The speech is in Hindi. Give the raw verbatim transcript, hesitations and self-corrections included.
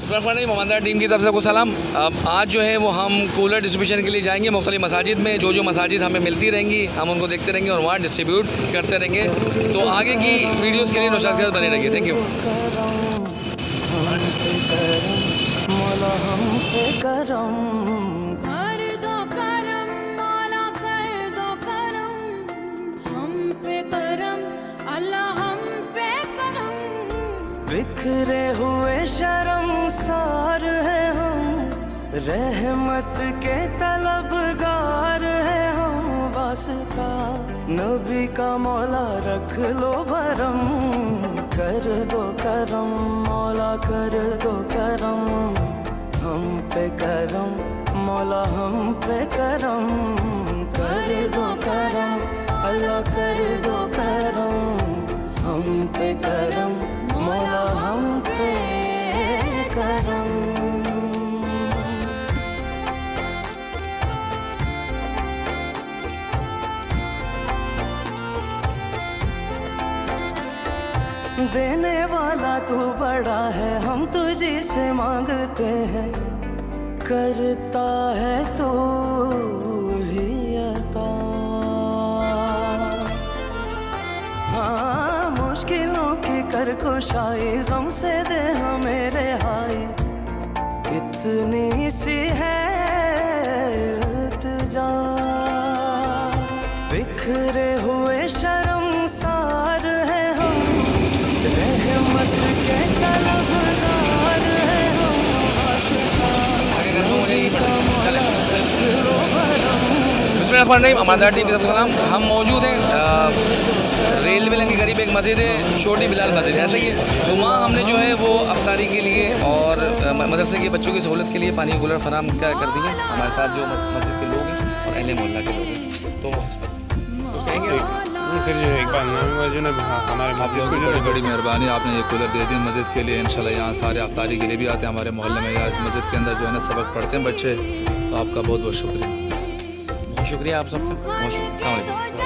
मोहम्मद टीम की तरफ से आपको सलाम। अब आज जो है वो हम कूलर डिस्ट्रीब्यूशन के लिए जाएंगे मुख्तलिफ मसाजिद में। जो जो मसाजिद हमें मिलती रहेंगी हम उनको देखते रहेंगे और वहाँ डिस्ट्रीब्यूट करते रहेंगे। तो आगे की वीडियोज़ के लिए नौशाद के साथ बने रहिए। Thank you. बिखरे हुए शर्मसार है हम, रहमत के तलबगार है हम। वास्ता नबी का मौला रख लो भरम, कर दो करम मौला कर दो करम। हम पे करम मौला हम पे करम, कर दो करम अल्लाह कर दो करम। हम पे करम मौला हम पे करम। देने वाला तू बड़ा है हम तुझे से मांगते हैं, करता है तू ही अता। हाँ मुश्किलों की कर कुशाई गम से दे हमें रिहाई, इतनी सी है इल्तिजा। बिखरे हुए शर्मसार है हम, रहमत के तलबगार है हम। हमारा टीम की तरफ से सलाम। हम मौजूद हैं रेलवे लाइन के करीब एक मस्जिद है, छोटी बिलाल मस्जिद है, ऐसा ही है। तो वहाँ हमने जो है वो अफ्तारी के लिए और मदरसे के बच्चों की सहूलत के लिए पानी कूलर फराम कर दिए हमारे साथ जो मस्जिद के लोग हैं और अहले मोहल्ला के लोग हैं। तो कुछ कहेंगे फिर जो एक बार जो ना हमारे मस्जिद को बड़ी बड़ी मेहरबानी, आपने ये कूलर दे दी मस्जिद के लिए। इंशाल्लाह यहाँ सारे अफ्तारी के लिए भी आते हैं हमारे मोहल्ले में, इस मस्जिद के अंदर जो है ना सबक पढ़ते हैं बच्चे। तो आपका बहुत बहुत शुक्रिया। बहुत शुक्रिया आप सबका, बहुत शुक्रिया। अस्सलाम वालेकुम।